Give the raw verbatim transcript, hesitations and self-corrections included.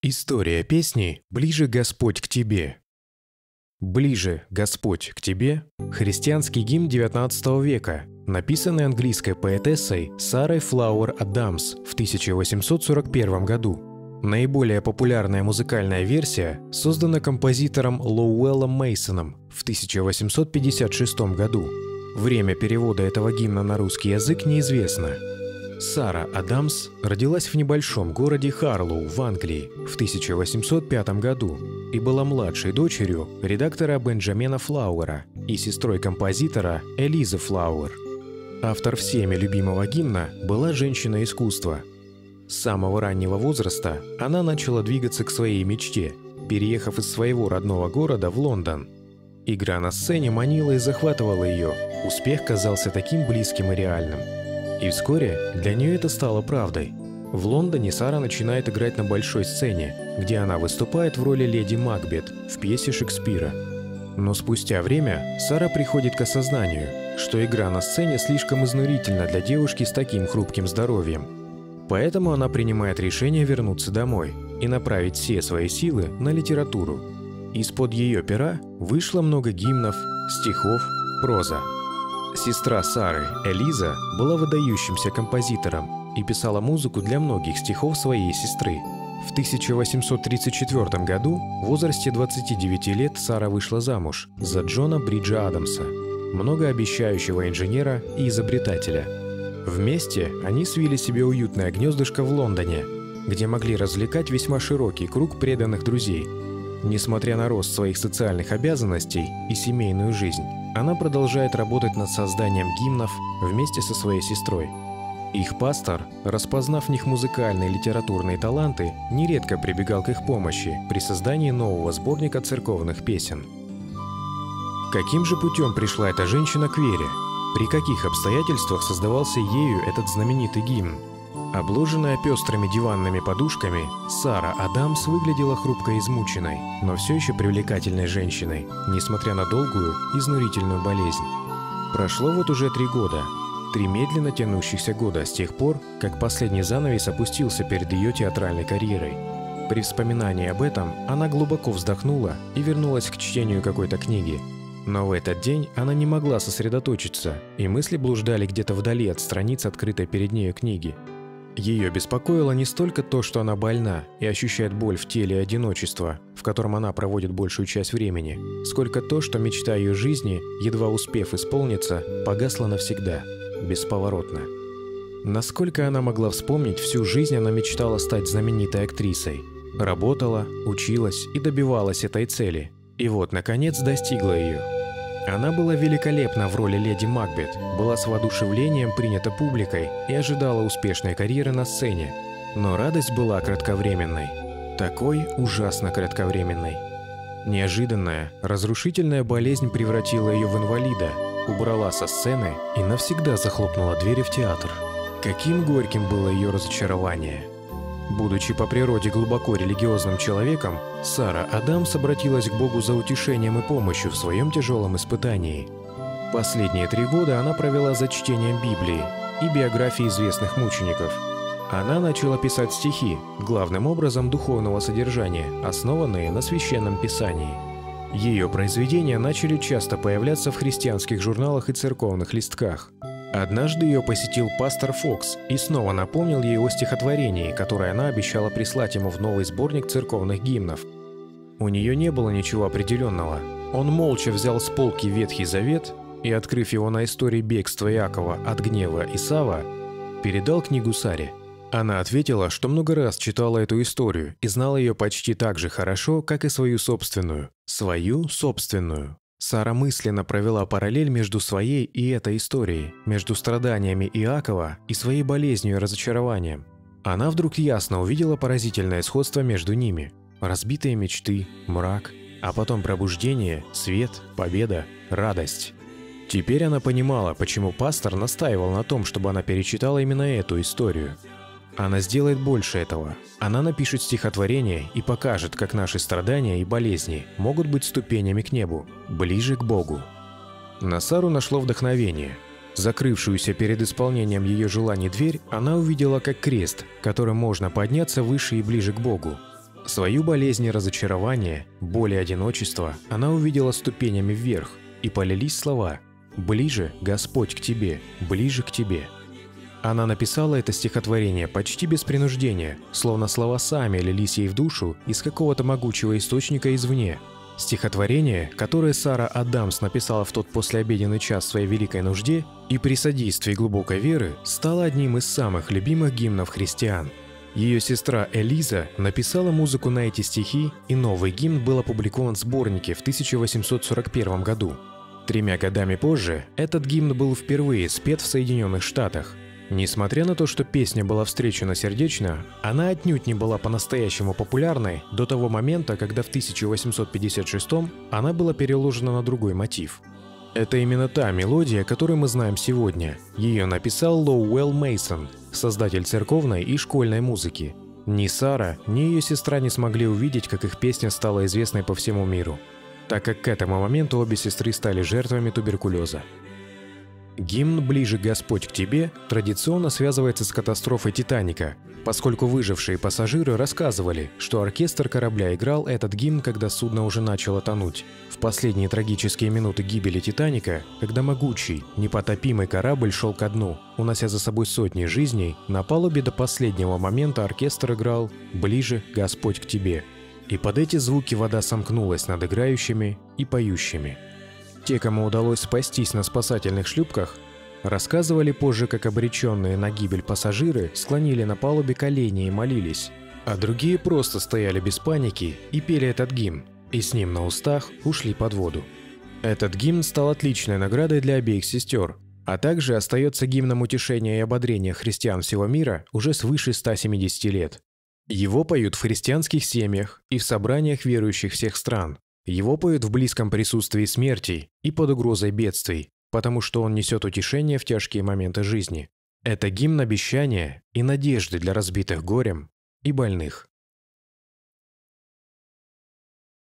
История песни «Ближе Господь к тебе». «Ближе Господь к тебе» – христианский гимн девятнадцатого века, написанный английской поэтессой Сарой Флауэр Адамс в тысяча восемьсот сорок первом году. Наиболее популярная музыкальная версия создана композитором Лоуэллом Мейсоном в тысяча восемьсот пятьдесят шестом году. Время перевода этого гимна на русский язык неизвестно. Сара Адамс родилась в небольшом городе Харлоу в Англии в тысяча восемьсот пятом году и была младшей дочерью редактора Бенджамина Флауэра и сестрой композитора Элизы Флауэр. Автор всеми любимого гимна была женщина искусства. С самого раннего возраста она начала двигаться к своей мечте, переехав из своего родного города в Лондон. Игра на сцене манила и захватывала ее, успех казался таким близким и реальным. И вскоре для нее это стало правдой. В Лондоне Сара начинает играть на большой сцене, где она выступает в роли леди Макбет в пьесе Шекспира. Но спустя время Сара приходит к осознанию, что игра на сцене слишком изнурительна для девушки с таким хрупким здоровьем. Поэтому она принимает решение вернуться домой и направить все свои силы на литературу. Из-под ее пера вышло много гимнов, стихов, проза. Сестра Сары, Элиза, была выдающимся композитором и писала музыку для многих стихов своей сестры. В тысяча восемьсот тридцать четвёртом году, в возрасте двадцати девяти лет, Сара вышла замуж за Джона Бриджа Адамса, многообещающего инженера и изобретателя. Вместе они свили себе уютное гнездышко в Лондоне, где могли развлекать весьма широкий круг преданных друзей. Несмотря на рост своих социальных обязанностей и семейную жизнь, она продолжает работать над созданием гимнов вместе со своей сестрой. Их пастор, распознав в них музыкальные и литературные таланты, нередко прибегал к их помощи при создании нового сборника церковных песен. Каким же путем пришла эта женщина к вере? При каких обстоятельствах создавался ею этот знаменитый гимн? Обложенная пестрыми диванными подушками, Сара Адамс выглядела хрупкой и измученной, но все еще привлекательной женщиной, несмотря на долгую, изнурительную болезнь. Прошло вот уже три года, три медленно тянущихся года с тех пор, как последний занавес опустился перед ее театральной карьерой. При вспоминании об этом она глубоко вздохнула и вернулась к чтению какой-то книги. Но в этот день она не могла сосредоточиться, и мысли блуждали где-то вдали от страниц открытой перед нею книги. Ее беспокоило не столько то, что она больна и ощущает боль в теле и одиночество, в котором она проводит большую часть времени, сколько то, что мечта ее жизни, едва успев исполниться, погасла навсегда, бесповоротно. Насколько она могла вспомнить, всю жизнь она мечтала стать знаменитой актрисой. Работала, училась и добивалась этой цели. И вот, наконец, достигла ее. Она была великолепна в роли леди Макбет, была с воодушевлением принята публикой и ожидала успешной карьеры на сцене. Но радость была кратковременной. Такой ужасно кратковременной. Неожиданная, разрушительная болезнь превратила ее в инвалида, убрала со сцены и навсегда захлопнула двери в театр. Каким горьким было ее разочарование! Будучи по природе глубоко религиозным человеком, Сара Адамс обратилась к Богу за утешением и помощью в своем тяжелом испытании. Последние три года она провела за чтением Библии и биографии известных мучеников. Она начала писать стихи, главным образом духовного содержания, основанные на Священном Писании. Ее произведения начали часто появляться в христианских журналах и церковных листках. Однажды ее посетил пастор Фокс и снова напомнил ей о стихотворении, которое она обещала прислать ему в новый сборник церковных гимнов. У нее не было ничего определенного. Он молча взял с полки Ветхий Завет и, открыв его на истории бегства Иакова от гнева Исава, передал книгу Саре. Она ответила, что много раз читала эту историю и знала ее почти так же хорошо, как и свою собственную. Свою собственную. Сара мысленно провела параллель между своей и этой историей, между страданиями Иакова и своей болезнью и разочарованием. Она вдруг ясно увидела поразительное сходство между ними. Разбитые мечты, мрак, а потом пробуждение, свет, победа, радость. Теперь она понимала, почему пастор настаивал на том, чтобы она перечитала именно эту историю. Она сделает больше этого. Она напишет стихотворение и покажет, как наши страдания и болезни могут быть ступенями к небу, ближе к Богу. На Сару нашло вдохновение. Закрывшуюся перед исполнением ее желаний дверь, она увидела как крест, которым можно подняться выше и ближе к Богу. Свою болезнь и разочарование, боль и одиночество она увидела ступенями вверх, и полились слова «Ближе, Господь, к Тебе, ближе к Тебе». Она написала это стихотворение почти без принуждения, словно слова сами лились ей в душу из какого-то могучего источника извне. Стихотворение, которое Сара Адамс написала в тот послеобеденный час в своей великой нужде и при содействии глубокой веры, стало одним из самых любимых гимнов христиан. Ее сестра Элиза написала музыку на эти стихи, и новый гимн был опубликован в сборнике в тысяча восемьсот сорок первом году. Тремя годами позже этот гимн был впервые спет в Соединенных Штатах. Несмотря на то, что песня была встречена сердечно, она отнюдь не была по-настоящему популярной до того момента, когда в тысяча восемьсот пятьдесят шестом она была переложена на другой мотив. Это именно та мелодия, которую мы знаем сегодня. Ее написал Лоуэлл Мейсон, создатель церковной и школьной музыки. Ни Сара, ни ее сестра не смогли увидеть, как их песня стала известной по всему миру, так как к этому моменту обе сестры стали жертвами туберкулеза. Гимн «Ближе, Господь, к Тебе» традиционно связывается с катастрофой «Титаника», поскольку выжившие пассажиры рассказывали, что оркестр корабля играл этот гимн, когда судно уже начало тонуть. В последние трагические минуты гибели «Титаника», когда могучий, непотопимый корабль шел ко дну, унося за собой сотни жизней, на палубе до последнего момента оркестр играл «Ближе, Господь, к Тебе». И под эти звуки вода сомкнулась над играющими и поющими. Те, кому удалось спастись на спасательных шлюпках, рассказывали позже, как обреченные на гибель пассажиры склонили на палубе колени и молились, а другие просто стояли без паники и пели этот гимн, и с ним на устах ушли под воду. Этот гимн стал отличной наградой для обеих сестер, а также остается гимном утешения и ободрения христиан всего мира уже свыше ста семидесяти лет. Его поют в христианских семьях и в собраниях верующих всех стран. Его поют в близком присутствии смерти и под угрозой бедствий, потому что он несет утешение в тяжкие моменты жизни. Это гимн обещания и надежды для разбитых горем и больных.